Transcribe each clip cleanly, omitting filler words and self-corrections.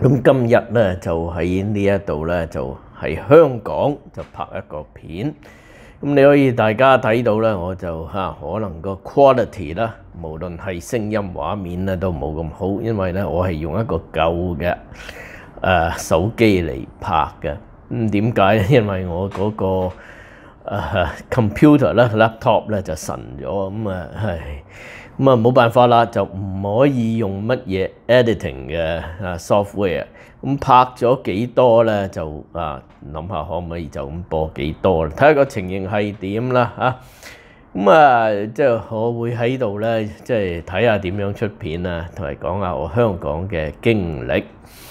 咁今日咧就喺呢一度咧就喺香港就拍一個片，咁你可以大家睇到咧，我就可能個 quality 啦，無論係聲音畫面咧都冇咁好，因為咧我係用一個舊嘅手機嚟拍嘅。咁點解咧？因為我嗰個computer 咧 laptop 咧就神咗，咁啊冇辦法啦，就唔可以用乜嘢 editing 嘅software。咁拍咗幾多咧，就諗下可唔可以就咁播幾多啦？睇下個情形係點啦嚇。咁即係我會喺度咧，即係睇下點樣出片啊，同埋講下我香港嘅經歷。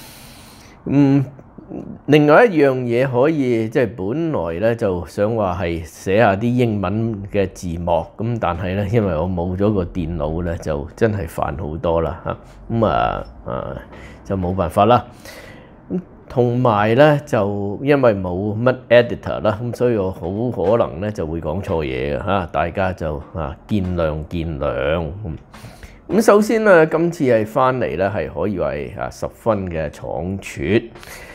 另外一樣嘢可以即係本來咧就想話係寫下啲英文嘅字幕，咁但係咧因為我冇咗個電腦咧，就真係煩好多啦嚇。就冇辦法啦。同埋咧就因為冇乜 editor 啦，咁所以我好可能咧就會講錯嘢嘅嚇，大家就見諒見諒。咁首先咧，今次係翻嚟咧係可以話係十分嘅倉促。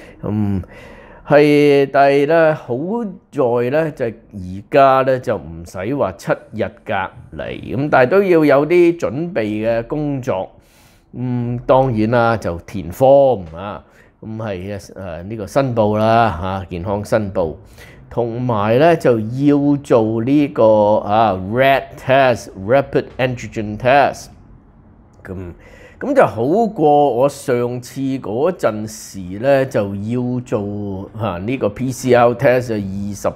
但係咧好在咧就而家咧就唔使話7日隔離，咁但係都要有啲準備嘅工作。當然啦，就填 form 咁係呢個申報啦健康申報，同埋咧就要做呢個RAT test，rapid antigen test。咁就好過我上次嗰陣時咧，就要做呢個 PCR test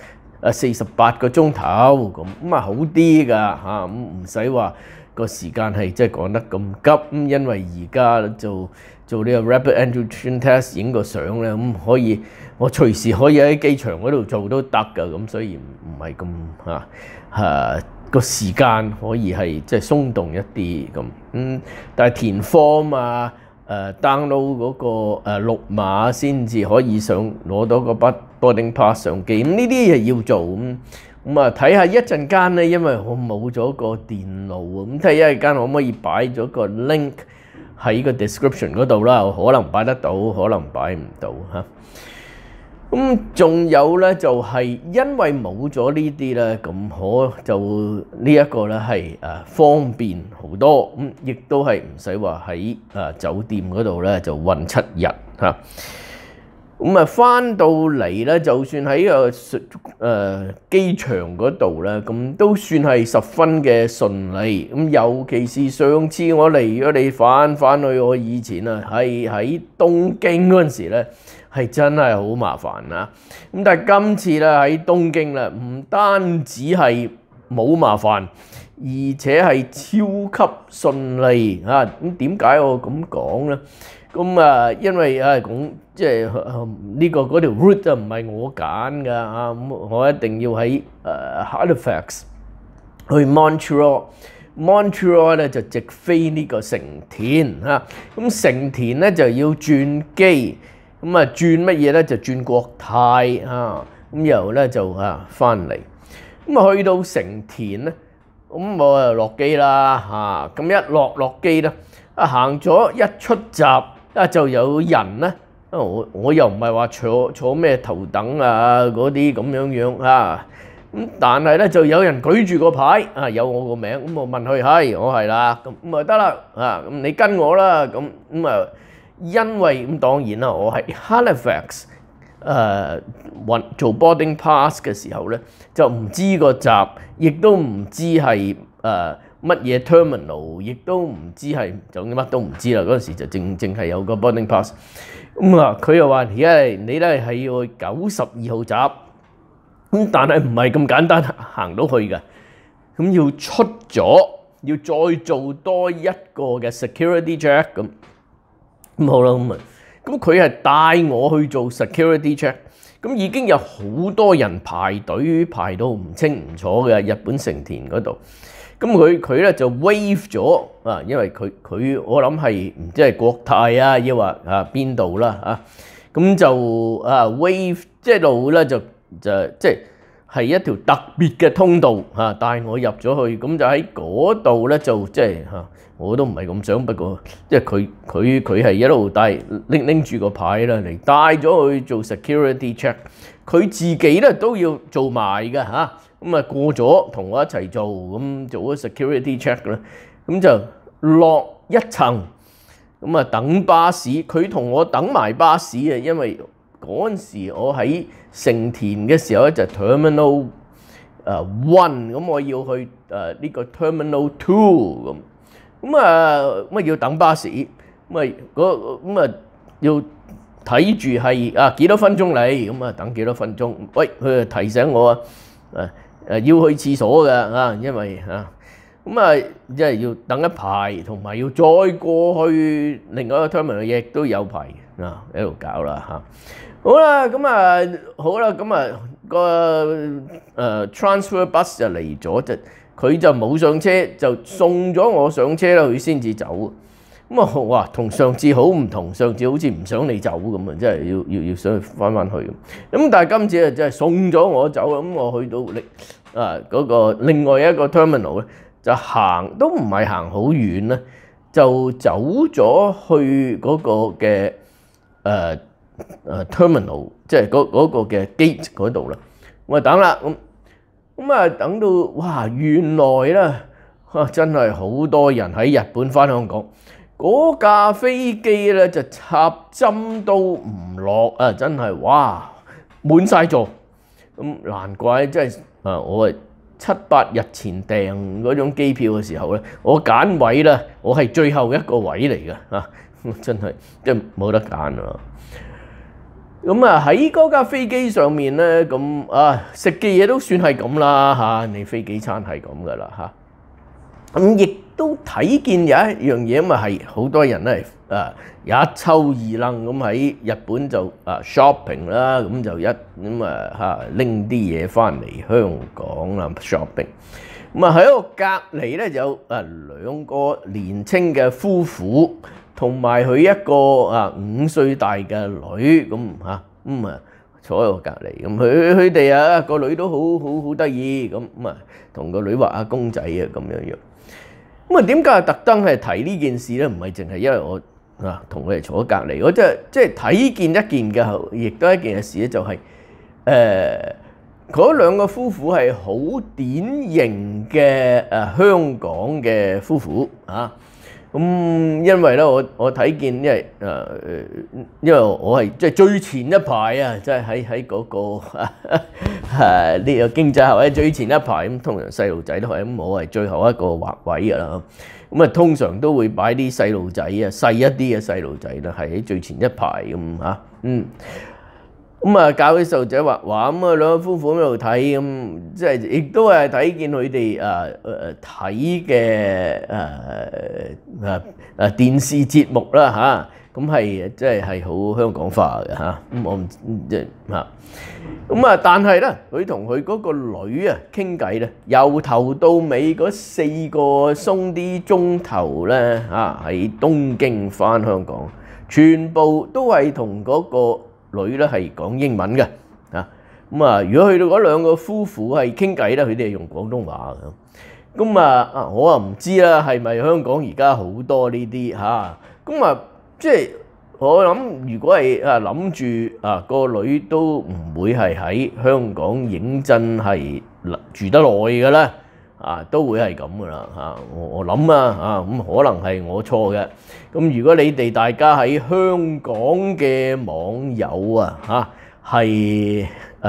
48個鐘頭咁好啲㗎咁唔使話個時間係即係講得咁急。因為而家做呢個 rapid antigen test 影個相咧，咁可以我隨時可以喺機場嗰度做都得㗎，咁所以唔係咁個時間可以係即係鬆動一啲咁。但係填 form download 嗰個綠碼先至可以攞到個 boarding pass 上機，呢啲嘢要做睇下一陣間咧，因為我冇咗個電腦睇下一陣間可唔可以擺咗個 link 喺個 description 嗰度啦，我可能擺得到，可能擺唔到嚇。仲有咧就係因為冇咗呢啲咧，咁就呢一個咧係方便好多，亦都係唔使話喺酒店嗰度咧就韞7日嚇。翻到嚟咧，就算喺個機場嗰度咧，咁都算係十分嘅順利。尤其是上次我嚟咗你翻去我以前係喺東京嗰陣時咧，係真係好麻煩啦。但係今次咧喺東京咧，唔單止係冇麻煩，而且係超級順利嚇。點解我咁講咧？因為即係呢個嗰條 route 就唔係我揀㗎我一定要喺Halifax 去 Montreal 咧就直飛呢個成田咁成田咧就要轉機，轉乜嘢咧就轉國泰咁然後咧就翻嚟，去到成田咧，我就落機啦咁一落機咧行咗一出閘就有人咧，我又唔係話坐咩頭等嗰啲咁樣但係咧就有人舉住個牌有我個名，我問佢係我係啦，咁得啦咁你跟我啦因為當然啦，我喺 Halifax 做 boarding pass 嘅時候咧，就唔知個閘，亦都唔知係乜嘢 terminal， 亦都唔知係就乜都唔知啦。嗰陣時就淨係有個 boarding pass。佢又話而家你咧係要去92號閘，但係唔係咁簡單行到去嘅，要出咗，要再做多一個嘅 security check 咁好啦咁佢係帶我去做 security check，已經有好多人排隊排到唔清唔楚嘅日本成田嗰度。佢咧就 waive 咗因為佢我諗係唔知係國泰抑或邊度啦就waive 即係路咧就即係係一條特別嘅通道嚇，帶我入咗去，咁就喺嗰度咧就即係嚇，我都唔係咁想，不過即係佢係一路帶拎住個牌啦嚟帶咗去做 security check， 佢自己咧都要做埋嘅嚇，咁啊過咗同我一齊做，咁做咗 security check 啦，咁就落一層，咁啊等巴士，佢同我等埋巴士啊，因為嗰陣時我喺成田嘅時候咧就 Terminal 1，咁我要去呢個 Terminal 2咁啊要等巴士，咁啊要睇住係幾多分鐘嚟，咁啊等幾多分鐘，喂佢提醒我要去廁所嘅因為即係要等一排，同埋要再過去另外一個 terminal 亦都有排喺度搞啦嚇。好啦，咁啊個transfer bus 就嚟咗，佢就冇上車，就送咗我上車啦，佢先至走。咁啊哇，同上次好唔同，上次好似唔想你走咁啊，即係要想翻去咁。咁但係今次啊，真係送咗我走，咁我去到嗰個另外一個 terminal 咧，就行都唔係行好遠啦，就走咗去嗰個嘅terminal， 即係嗰個嘅 gate 嗰度啦。我等啦，咁啊等到哇，原來咧真係好多人喺日本返香港，嗰架飛機咧就插針都唔落啊！真係哇，滿晒座，咁難怪真係我係7、8日前訂嗰種機票嘅時候咧，我揀位咧，我係最後一個位嚟嘅真係即係冇得揀啊！咁喺嗰架飛機上面咧，咁食嘅嘢都算係咁啦你飛機餐係咁噶啦咁亦都睇見有一樣嘢，咁係好多人咧一抽二楞咁喺日本就shopping 啦，咁就拎啲嘢翻嚟香港啦 shopping。咁喺個隔離咧有兩個年青嘅夫婦，同埋佢一個5歲大嘅女，咁坐喺我隔離，咁佢哋個女都好得意，咁同個女畫下公仔咁樣。咁點解特登係提呢件事咧？唔係淨係因為我同佢哋坐喺隔離，我即係睇見一件嘅，亦都一件嘅事咧，就係嗰兩個夫婦係好典型嘅香港嘅夫婦咁因為咧，我睇見，因為我係即係最前一排即係喺嗰個呢個經濟學喺最前一排，咁通常細路仔都係咁，我係最後一個劃位㗎啦。咁通常都會擺啲細路仔細一啲嘅細路仔啦，係喺最前一排咁教啲細路仔畫畫，咁兩個夫婦喺度睇，咁即係亦都係睇見佢哋睇嘅電視節目啦咁係即係好香港化嘅咁我唔即係但係咧，佢同佢嗰個女傾偈咧，由頭到尾嗰4個鬆啲鐘頭咧喺東京返香港，全部都係同嗰個女咧係講英文嘅如果去到嗰兩個夫婦係傾偈咧，佢哋係用廣東話嘅。我唔知啦，係咪香港而家好多呢啲即係我諗，如果係諗住個女都唔會係喺香港認真係住得耐嘅啦，都會係咁噶啦我諗咁可能係我錯嘅。咁如果你哋大家喺香港嘅網友係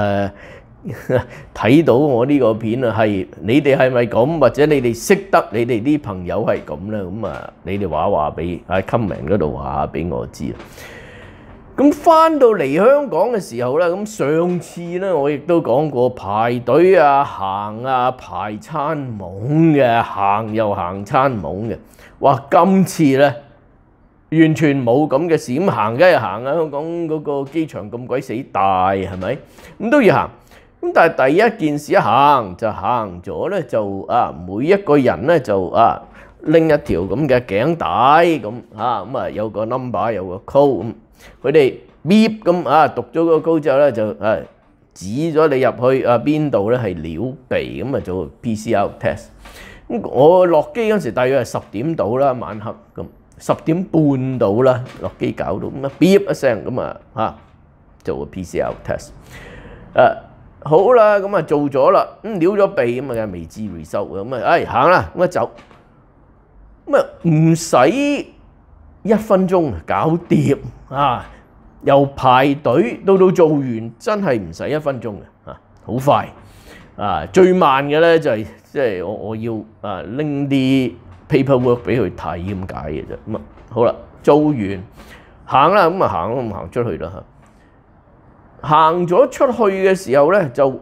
睇到我呢個片係你哋係咪咁，或者你哋識得你哋啲朋友係咁咧？咁你哋話俾喺 comment 嗰度話俾我知。咁翻到嚟香港嘅時候咧，咁上次咧我亦都講過排隊行排餐懵嘅，行又行餐懵嘅。哇！今次咧完全冇咁嘅事，咁行梗係行香港嗰個機場咁鬼死大，係咪？咁都要行。咁但係第一件事一行咗咧，就每一個人咧就拎一條咁嘅頸帶咁有個 number 有個 code 咁，佢哋 beep 咁讀咗個 code 之後咧就指咗你入去邊度咧係撩鼻，咁啊做 PCR test。咁我落機嗰時大約係10點到啦，晚黑咁10點半到啦，落機搞到咁啊，咇一聲咁啊做個 PCR test。好啦，咁啊做咗啦，咁撩咗鼻咁啊未知 result 咁啊，行啦，咁啊走，咁啊唔使1分鐘搞掂啊！由排隊到做完真係唔使1分鐘嘅好快啊！最慢嘅咧就係即係我要拎啲 paperwork 俾佢睇咁解嘅啫。咁啊好啦，做完行啦，咁啊行出去啦嚇。行咗出去嘅時候咧就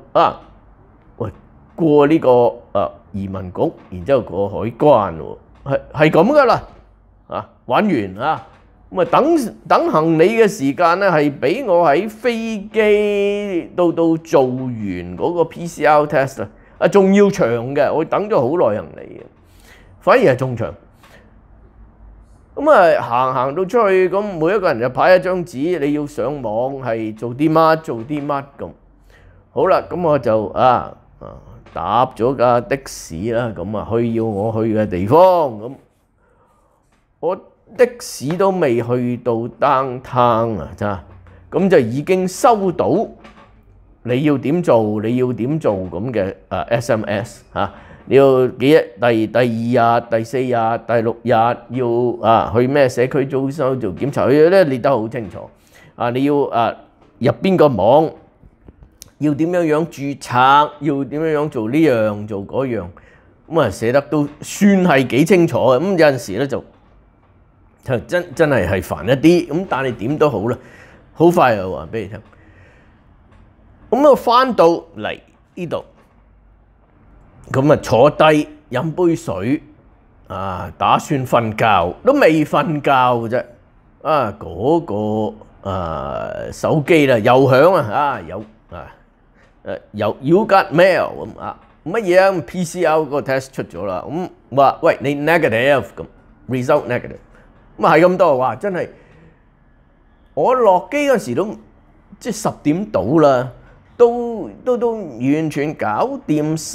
過呢個移民局，然之後過海關喎，係咁噶啦玩完咁啊等行李嘅時間咧係比我喺飛機到做完嗰個 PCR test 仲要長嘅，我等咗好耐行李嘅，反而係仲長。咁啊行到出去，咁每一個人就派一張紙，你要上網係做啲乜咁。好啦，咁我就搭咗架的士啦，咁啊要我去嘅地方。咁我的士都未去到 downtown 咁就已經收到你要點做咁嘅SMS 你要幾日？第2日、第4日、第6日要去咩社區中心做檢查，佢咧列得好清楚。你要入邊個網，要點樣註冊，要點樣做呢樣做嗰樣，咁寫得都算係幾清楚嘅。咁有陣時咧就真係煩一啲，咁但係點都好啦，好快就話俾你聽。咁我翻到嚟呢度。咁坐低飲杯水，打算瞓覺，都未瞓覺啫。嗰個手機啦又響有You got mail 咁乜嘢PCR 個 test 出咗啦，咁話喂你 negative 咁 result negative，咁係咁多話真係，我落機嗰時都即係10點到啦。都完全搞掂晒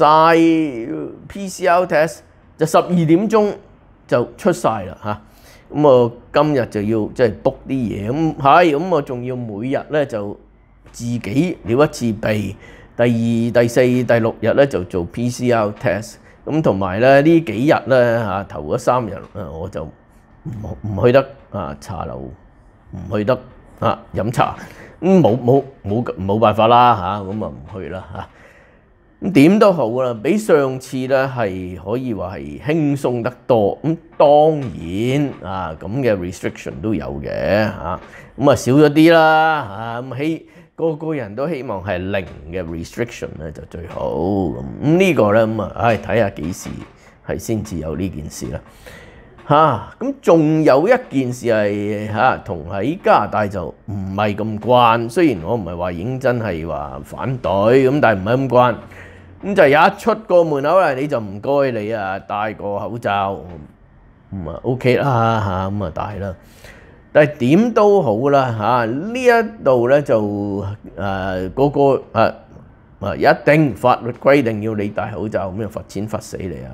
PCR test， 就12點鐘就出晒啦咁我今日就要即係 book 啲嘢，咁我仲要每日咧就自己撩一次鼻，第2、第4、第6日咧就做 PCR test， 咁同埋咧呢幾日咧頭嗰3日我就唔去得茶樓，唔去得飲茶。冇辦法啦咁唔去啦咁點都好啦，比上次咧係可以話係輕鬆得多。咁當然咁嘅 restriction 都有嘅咁少咗啲啦咁個人都希望係零嘅 restriction 咧就最好咁呢個咧咁睇下幾時係先至有呢件事啦。咁仲有一件事係同喺加拿大就唔係咁慣，雖然我唔係話已經真係話反對咁，但係唔係咁慣。咁就一出個門口啦，你就唔該你戴個口罩，咁OK 啦咁戴啦。但係點都好啦呢一度咧就個一定法律規定要你戴口罩，咁就罰錢罰死你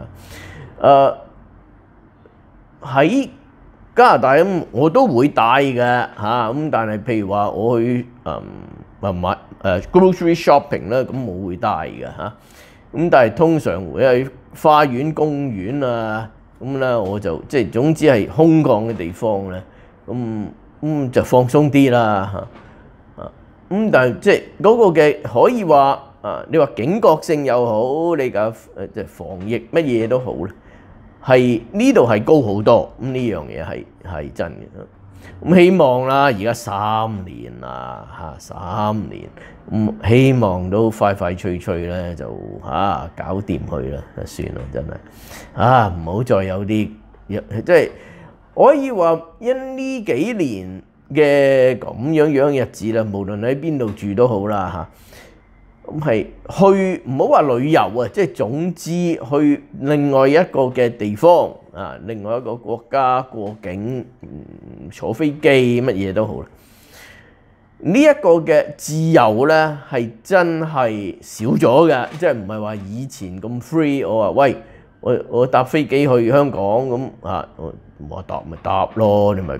喺加拿大咁我都會戴嘅咁但係譬如話我去買grocery shopping 咧，咁我會戴嘅咁但係通常會喺花園、公園咁咧我就即係總之係空曠嘅地方咧，咁就放鬆啲啦咁但係即係嗰個嘅可以話你話警覺性又好，你嘅即係防疫乜嘢都好咧。係呢度係高好多，咁呢樣嘢係真嘅。咁希望啦，而家3年啦3年，咁希望都快快脆脆咧就搞掂佢啦，就算啦，真係唔好再有啲即係可以話因呢幾年嘅咁樣日子啦，無論喺邊度住都好啦咁係去唔好話旅遊即係總之去另外一個嘅地方另外一個國家過境坐飛機乜嘢都好啦。 呢一個嘅自由咧係真係少咗嘅，即係唔係話以前咁 free。我話喂，我搭飛機去香港咁啊，我搭咪搭咯，你咪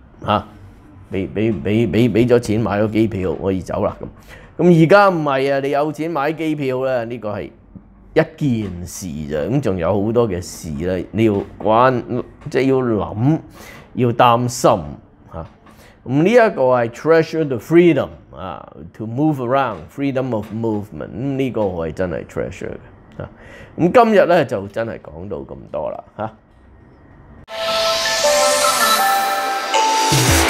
俾咗錢買咗機票可以走啦咁。咁而家唔係啊，你有錢買機票咧，呢個係一件事咋，咁仲有好多嘅事咧，你要即係要諗，要擔心嚇。咁呢一個係 treasure the freedom 啊 ，to move around，freedom of movement。呢個我係真係 treasure 嘅嚇。咁今日咧就真係講到咁多啦嚇。